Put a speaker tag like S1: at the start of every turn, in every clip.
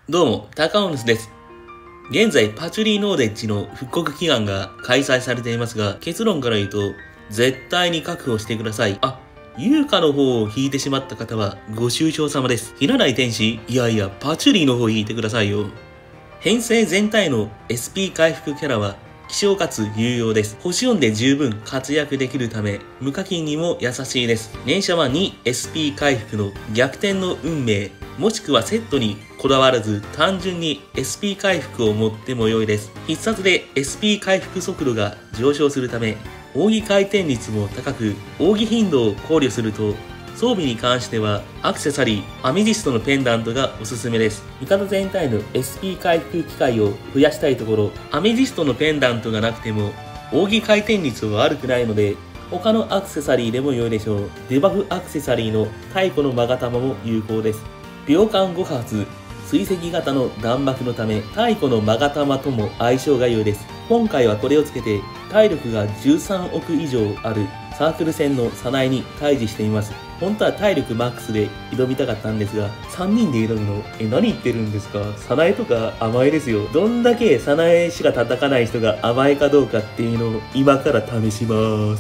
S1: どうも、高尾です。現在、パチュリーノーデッジの復刻祈願が開催されていますが、結論から言うと、絶対に確保してください。優香の方を引いてしまった方は、ご愁傷様です。切らない天使、いやいや、パチュリーの方を引いてくださいよ。編成全体の SP 回復キャラは、希少かつ有用です。星4で十分活躍できるため、無課金にも優しいです。連射は 2SP 回復の逆転の運命、もしくはセットにこだわらず単純に SP 回復を持っても良いです。必殺で SP 回復速度が上昇するため、扇回転率も高く、扇頻度を考慮すると、装備に関してはアクセサリー、アメジストのペンダントがおすすめです。味方全体の SP 回復機会を増やしたいところ、アメジストのペンダントがなくても、扇回転率は悪くないので、他のアクセサリーでも良いでしょう。デバフアクセサリーの太古の勾玉も有効です。秒間5発、追跡型の弾幕のため、太古の勾玉とも相性が良いです。今回はこれをつけて、体力が13億以上あるサークル戦のサナエに対峙しています。本当は体力マックスで挑みたかったんですが、3人で挑むの何言ってるんですか。サナエとか甘えですよ。どんだけサナエしか叩かない人が甘えかどうかっていうのを今から試します。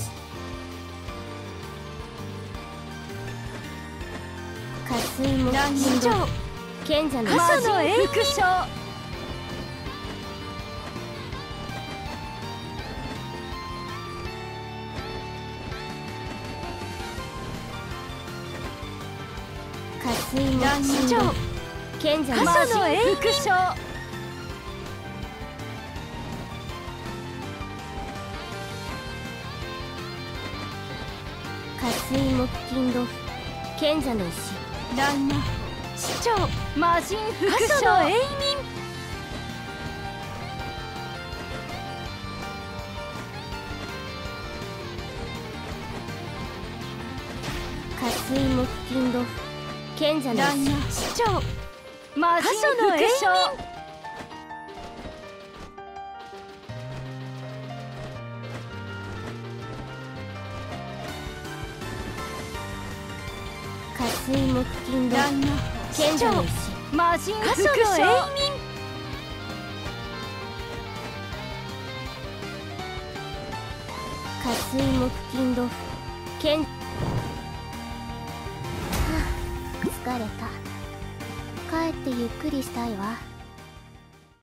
S2: 渇水も賢者の魔人復唱。渇水も賢者の魔人復唱。渇水木金土賢者の石乱魔市長魔人復唱。永民渇水木金土賢者の石市長魔人復唱。渇水木金土賢者の石魔人復唱。渇水木金土賢疲れた。帰ってゆっくりしたいわ。